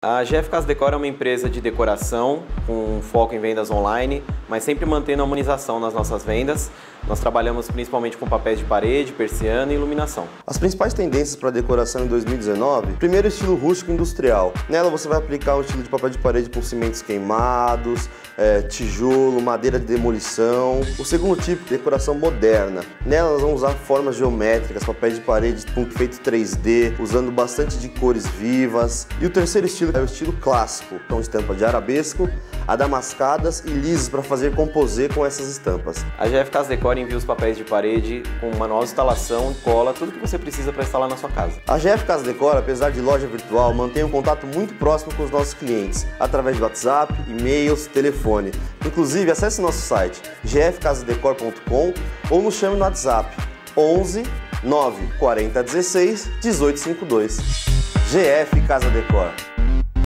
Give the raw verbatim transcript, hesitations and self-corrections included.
A G F Casa Decor é uma empresa de decoração com foco em vendas online, mas sempre mantendo a harmonização nas nossas vendas. Nós trabalhamos principalmente com papéis de parede, persiana e iluminação. As principais tendências para decoração em dois mil e dezenove, primeiro, estilo rústico industrial. Nela você vai aplicar um estilo de papel de parede com cimentos queimados, é, tijolo, madeira de demolição. O segundo tipo, decoração moderna. Nela nós vamos usar formas geométricas, papéis de parede com efeito três D, usando bastante de cores vivas. E o terceiro estilo é o estilo clássico, com estampa de arabesco, adamascadas e lisos para fazer composê com essas estampas. A G F Casa Decor envia os papéis de parede com manual de instalação, cola, tudo que você precisa para instalar na sua casa. A G F Casa Decor, apesar de loja virtual, mantém um contato muito próximo com os nossos clientes, através de WhatsApp, e-mails, telefone. Inclusive, acesse nosso site g f casa decor ponto com ou nos chame no WhatsApp onze nove quarenta dezesseis dezoito cinquenta e dois. G F Casa Decor.